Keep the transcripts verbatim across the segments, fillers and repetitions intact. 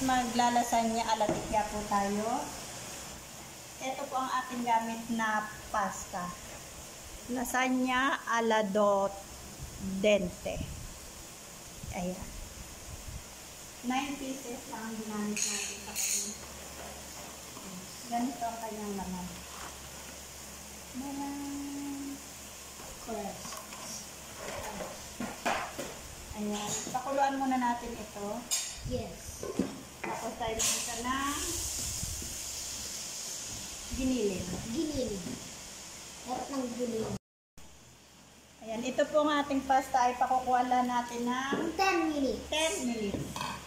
maglalasanya alatikya po tayo. Ito po ang ating gamit na pasta. Lasagna ala do dente. Ayan. nine pieces lang ang ginamit natin sa kanya. Ganito ang kanyang laman. Malang crust. Ayan. Pakuluan muna natin ito. Yes. Tapos tayo dito na ginilin. Ginilin. Dapat ng ginilin. Ayan. Ito po ang ating pasta ay pakukuha lang natin ng ten minutes. ten minutes.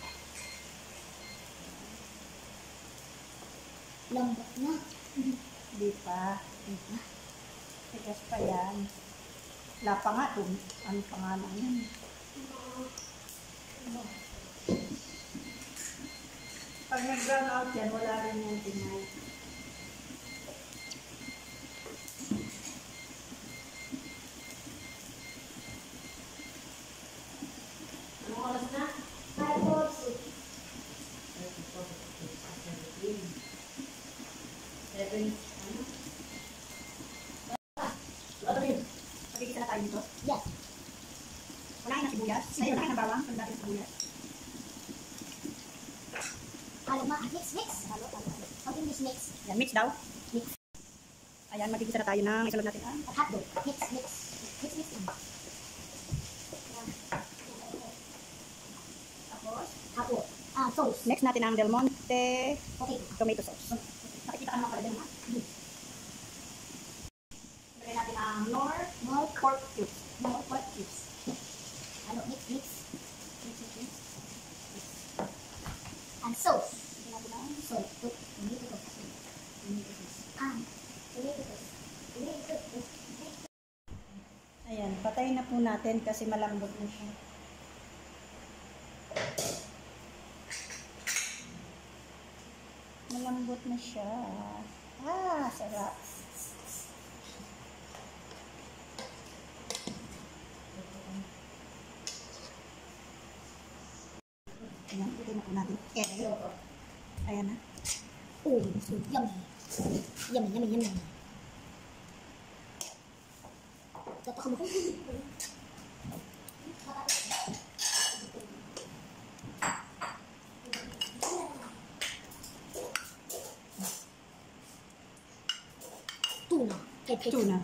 Lambot na. Di pa. Tigas pa yan. Wala pa nga ito. Ano pa nga lang yan. Pag nag-brown out yan, wala rin yan tinay. Ano oras na? five forty. seven. Ano? Ano rin? Pagkikita na tayo dito? Yes. Wala na sibuyas. Ay, wala na bawang. Wala na sibuyas. Halo ma. Mix, mix. Halo, halo. How in this mix? Yan, mix daw. Mix. Ayan, magkikita na tayo ng isunod natin. Ah. At hotdog. Mix, mix. Mix, mix. Tapos, Hapo. Ah, sauce. next natin ang Del Monte Okay. tomato sauce. Nakikita ka naman pala din, ha? Lagay natin ang nor, More pork cubes. Nor pork cubes. Halo, mix, mix. Mix, mix, mix. And sauce. Lagyan natin ang Sorry. Put. Tomato sauce. Tomato sauce. Ah. Tomato sauce. Tomato sauce. Ayan, patayin na po natin kasi malambot na siya. Malambot na siya. Ah, sarap. Ayan, pwede na po natin. Ayan na. Oh, so yummy. Yummy, yummy, yummy. Tatak mo ko. Tuna. Tuna.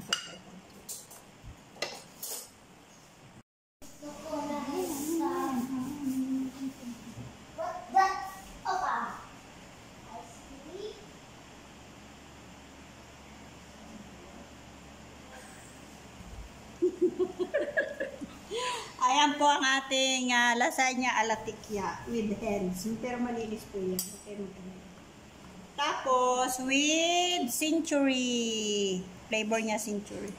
Ayan po ang ating uh, lasagna alatikya with hens. Pero malinis po yan. Okay, tapos with century. Flavor niya century.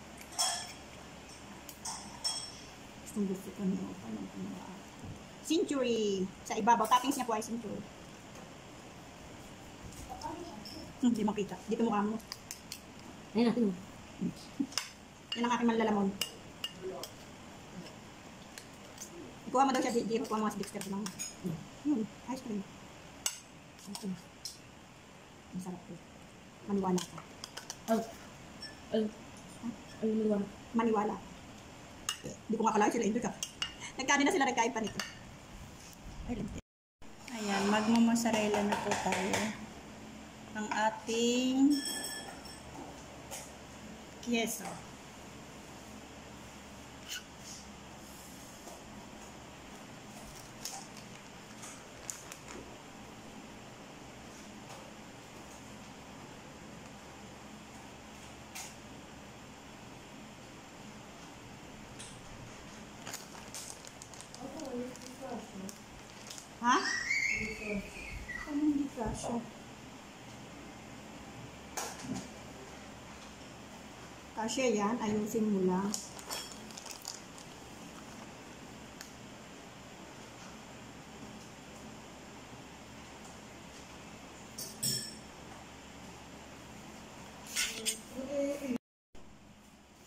Gustong gusto ko niyo. Century. Sa ibabaw. Toppings niya po ay century. Hindi hmm, makita. Dito mukha mo. Ayun natin. Yan ang aking manlalamon. Ikuha mo daw siya, di kuha mo si Dexter ko lang. Hmm, ice cream. Okay. Masarap po. Maniwala ka. Oh. Ay. Ay, maniwala. Maniwala. Hindi ko nga kalahin sila, hindi ka. Nagkanin na sila, nagkain pa nito. Ayan, magmamosarela na po tayo. Ang ating queso. Ha? Ano hindi kasha? Kasha yan, ayusin mo lang.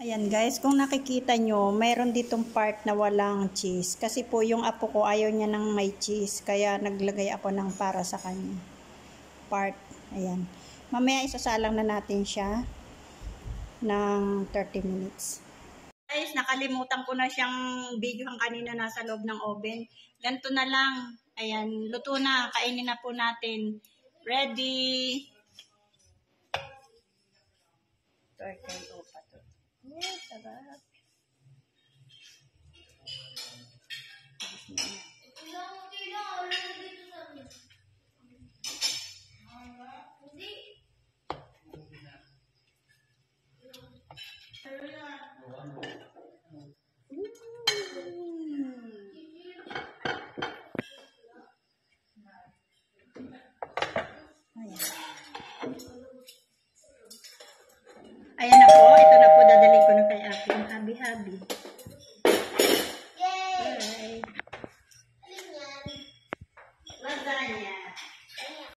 Ayan guys, kung nakikita nyo, mayroon ditong part na walang cheese. Kasi po yung apo ko ayaw niya ng may cheese. Kaya naglagay ako ng para sa kanya. Part. Ayan. Mamaya isasalang na natin siya ng thirty minutes. Guys, nakalimutan ko na siyang videohan kanina nasa loob ng oven. Ganito na lang. Ayan, luto na. Kainin na po natin. Ready! Turkey o pato. Yes, sarap. Ayan na po. Ito na po. Dadalhin ko na kay aking habi-habi. Yay! Lasagna.